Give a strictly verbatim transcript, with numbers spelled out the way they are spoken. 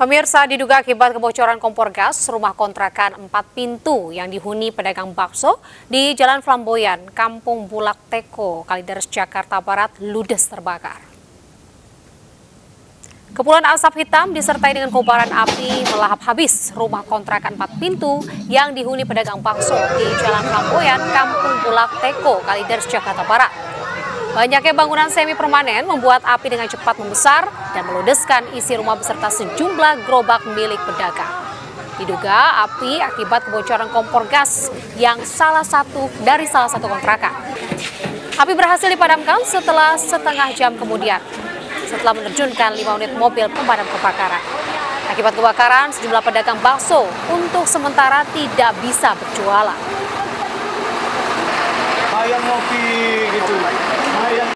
Pemirsa, diduga akibat kebocoran kompor gas, rumah kontrakan empat pintu yang dihuni pedagang bakso di Jalan Flamboyan, Kampung Bulak Teko, Kalideres, Jakarta Barat, ludes terbakar. Kepulan asap hitam disertai dengan kobaran api melahap habis rumah kontrakan empat pintu yang dihuni pedagang bakso di Jalan Flamboyan, Kampung Bulak Teko, Kalideres, Jakarta Barat. Banyaknya bangunan semi permanen membuat api dengan cepat membesar dan meludeskan isi rumah beserta sejumlah gerobak milik pedagang. Diduga api akibat kebocoran kompor gas yang salah satu dari salah satu kontrakan. Api berhasil dipadamkan setelah setengah jam kemudian, setelah menerjunkan lima unit mobil pemadam kebakaran. Akibat kebakaran, sejumlah pedagang bakso untuk sementara tidak bisa berjualan. Ayam ngopi gitu.